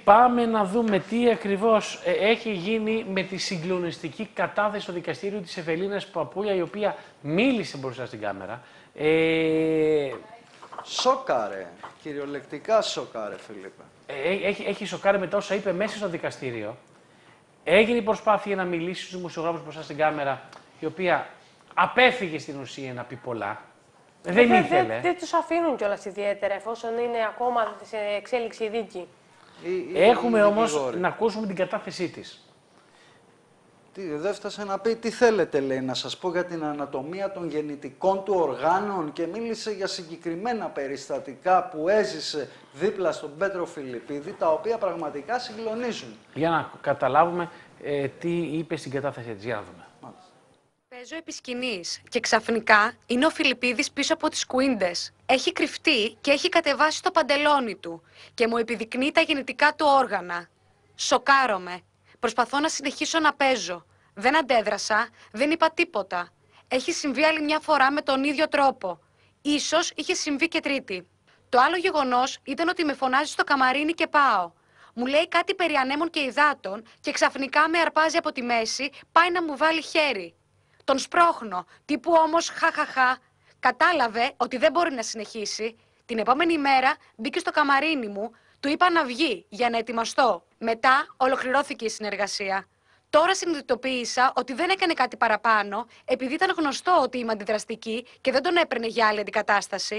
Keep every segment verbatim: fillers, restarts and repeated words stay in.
πάμε να δούμε τι ακριβώς ε, έχει γίνει με τη συγκλονιστική κατάθεση στο δικαστήριο της Ευελίνας Παπούλια, η οποία μίλησε μπροστά στην κάμερα. Ε... Σόκαρε, κυριολεκτικά σόκαρε, Φίλιππε. Ε, έχει, έχει σοκάρει μετά όσα είπε μέσα στο δικαστήριο. Έγινε η προσπάθεια να μιλήσει στους δημοσιογράφους μπροστά στην κάμερα, η οποία απέφυγε στην ουσία να πει πολλά. Ε, δεν δε, ήθελε. Δεν δε τους αφήνουν κιόλας ιδιαίτερα, εφόσον είναι ακόμα σε εξέλιξη η δίκη. Ή, ή, Έχουμε ή, όμως γρήγορη. να ακούσουμε την κατάθεσή της. Τι, δεν έφτασε να πει τι θέλετε, λέει, να σας πω για την ανατομία των γεννητικών του οργάνων και μίλησε για συγκεκριμένα περιστατικά που έζησε δίπλα στον Πέτρο Φιλιππίδη, τα οποία πραγματικά συγκλονίζουν. Για να καταλάβουμε ε, τι είπε στην κατάθεσή της. Για να δούμε. Παίζω επί σκηνής και ξαφνικά είναι ο Φιλιππίδης πίσω από τις κουίντες. Έχει κρυφτεί και έχει κατεβάσει το παντελόνι του και μου επιδεικνύει τα γεννητικά του όργανα. Σοκάρομαι. Προσπαθώ να συνεχίσω να παίζω. Δεν αντέδρασα, δεν είπα τίποτα. Έχει συμβεί άλλη μια φορά με τον ίδιο τρόπο. Ίσως είχε συμβεί και τρίτη. Το άλλο γεγονός ήταν ότι με φωνάζει στο καμαρίνι και πάω. Μου λέει κάτι περί ανέμων και υδάτων και ξαφνικά με αρπάζει από τη μέση, πάει να μου βάλει χέρι. Τον σπρώχνω, τύπου όμως χαχαχα. Κατάλαβε ότι δεν μπορεί να συνεχίσει. Την επόμενη μέρα μπήκε στο καμαρίνι μου, του είπα να βγει για να ετοιμαστώ. Μετά ολοκληρώθηκε η συνεργασία. Τώρα συνειδητοποίησα ότι δεν έκανε κάτι παραπάνω, επειδή ήταν γνωστό ότι είμαι αντιδραστική και δεν τον έπαιρνε για άλλη αντικατάσταση.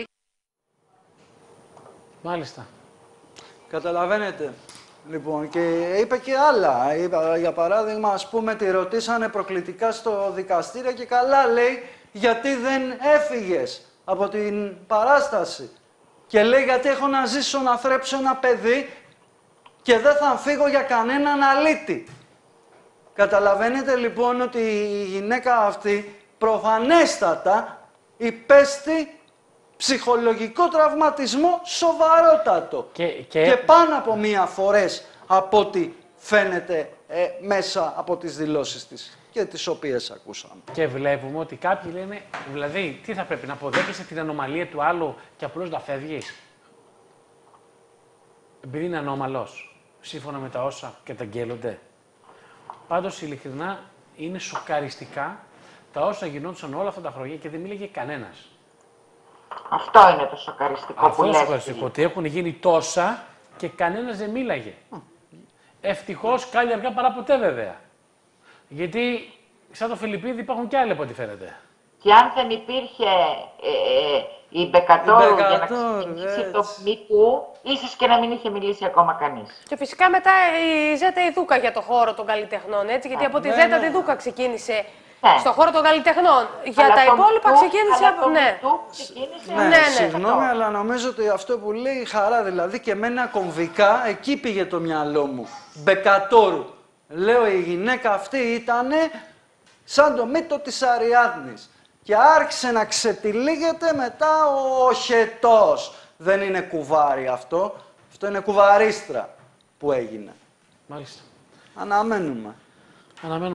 Μάλιστα. Καταλαβαίνετε. Λοιπόν, και είπε και άλλα. Είπα, για παράδειγμα, ας πούμε, τη ρωτήσανε προκλητικά στο δικαστήριο και καλά λέει γιατί δεν έφυγες από την παράσταση. Και λέει γιατί έχω να ζήσω να θρέψω ένα παιδί και δεν θα φύγω για κανέναν αλήτη. Καταλαβαίνετε λοιπόν ότι η γυναίκα αυτή προφανέστατα υπέστη ψυχολογικό τραυματισμό σοβαρότατο. Και, και... και πάνω από μία φορές από ό,τι φαίνεται ε, μέσα από τις δηλώσεις της και τις οποίες ακούσαμε. Και βλέπουμε ότι κάποιοι λένε, δηλαδή, τι θα πρέπει, να αποδέχεσαι την ανομαλία του άλλου και απλώς να φεύγεις. Επειδή είναι ανώμαλος, σύμφωνα με τα όσα καταγγέλλονται. Πάντως, ειλικρινά, είναι σοκαριστικά τα όσα γινόντουσαν όλα αυτά τα χρόνια και δεν μίλαγε κανένας. Αυτό είναι το σοκαριστικό Αυτό που είναι λες. το σοκαριστικό, ότι έχουν γίνει τόσα και κανένας δεν μίλαγε. Ευτυχώς, καλή αργά παρά ποτέ βέβαια. Γιατί σαν το Φιλιππίδη υπάρχουν και άλλοι από ό,τι φαίνεται. Και αν δεν υπήρχε ε, ε, η Μπεκατόρου για να ξεκινήσει το μήκου, ίσως και να μην είχε μιλήσει ακόμα κανείς. Και φυσικά μετά η Ζέτα η Δούκα για το χώρο των καλλιτεχνών, έτσι, γιατί από τη ναι, Ζέτα ναι. τη Δούκα ξεκίνησε Ναι. στο χώρο των καλλιτεχνών. Για Αλλά τα το υπόλοιπα μυκού- ξεκίνησε αλλά από... το Ναι. μυκού ξεκίνησε Ναι, ναι, ναι. συγγνώμη, αυτό. αλλά νομίζω ότι αυτό που λέει χαρά, δηλαδή και εμένα κομβικά, εκεί πήγε το μυαλό μου. Μπεκατόρου. Λέω η γυναίκα αυτή ήταν σαν το μύτο της Αριάδνης. Και άρχισε να ξετυλίγεται μετά ο οχετός. Δεν είναι κουβάρι αυτό, αυτό είναι κουβαρίστρα που έγινε. Μάλιστα. Αναμένουμε. Αναμένουμε.